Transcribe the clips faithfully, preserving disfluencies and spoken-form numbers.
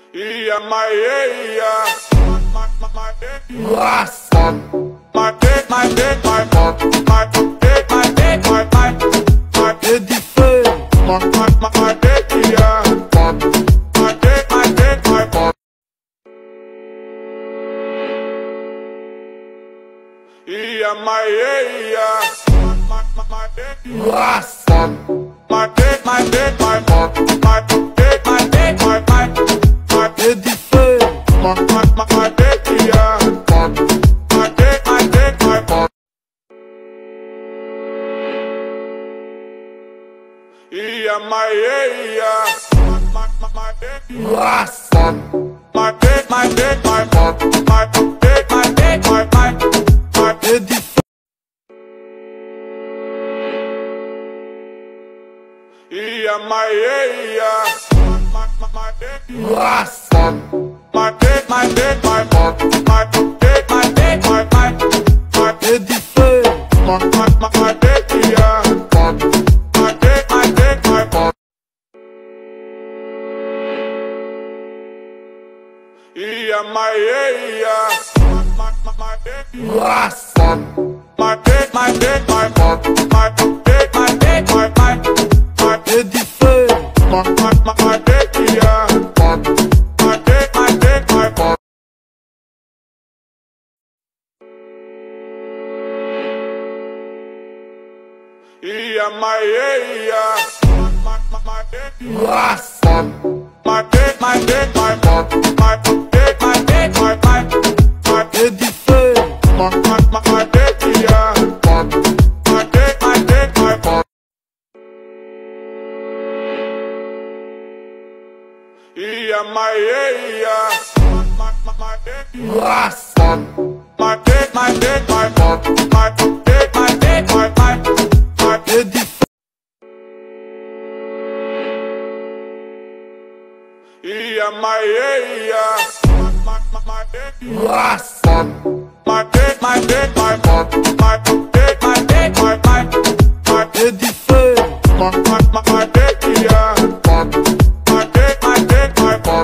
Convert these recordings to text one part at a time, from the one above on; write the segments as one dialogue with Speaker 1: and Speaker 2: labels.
Speaker 1: Yeah, my yeah, yeah. My, my, my dick.
Speaker 2: Nossa!
Speaker 1: My dick, my dick, my my my dick, my dick, my my my dick. My my my my dick, yeah. My dick, my dick, my my. Yeah, my yeah, yeah. My my my dick.
Speaker 2: Nossa!
Speaker 1: My dick, my dick, my my my dick, my dick, my my my dick. My my my my dick, yeah. My dick, my dick, my my. Yeah, my yeah, yeah. My my my dick.
Speaker 2: Nossa!
Speaker 1: My dick, my dick, my my my dick, my dick, my my my dick. Yeah, my yeah, yeah. My my my dick.
Speaker 2: Nossa!
Speaker 1: My dick, my dick, my my my dick, my dick, my my my dick. My my my my dick, yeah. My dick, my dick, my my. Yeah, my yeah, yeah. My my my dick.
Speaker 2: Nossa!
Speaker 1: My dick, my dick, my my my dick, my dick, my my my dick. My my my my dick, yeah. My dick, my dick, my my. Yeah, my yeah, yeah. My my my dick.
Speaker 2: Nossa!
Speaker 1: My dick, my dick, my my my dick, my dick, my my my dick. My my my my dick, yeah. My dick, my dick, my my. Yeah, my yeah, yeah. My my my dick.
Speaker 2: Nossa!
Speaker 1: My dick, my dick, my my my dick, my dick, my my my dick. Yeah, my yeah, yeah. My my my dick.
Speaker 2: Nossa!
Speaker 1: My dick, my dick, my my my dick, my dick, my my my dick. My my my my dick, yeah. My dick, my dick, my my.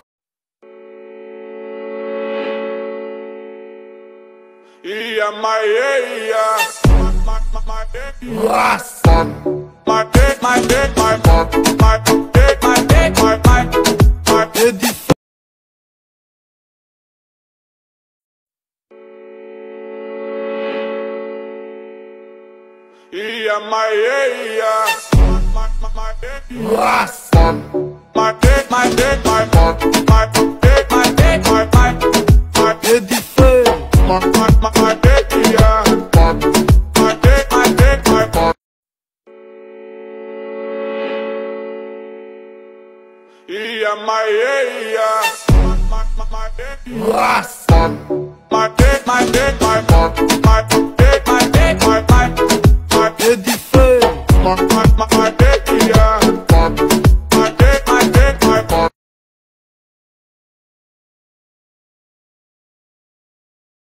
Speaker 1: Yeah, my yeah, yeah. My my my dick.
Speaker 2: Nossa!
Speaker 1: My dick, my dick, my my my dick, my dick, my my my dick. Yeah, my yeah, yeah. My my my dick.
Speaker 2: Nossa!
Speaker 1: My dick, my dick, my my my dick, my dick, my my my dick. My my my my dick, yeah. My dick, my dick, my my. Yeah, my yeah, yeah. My my my dick.
Speaker 2: Nossa!
Speaker 1: My dick, my dick, my my my dick, my dick, my my my dick. My my my my dick.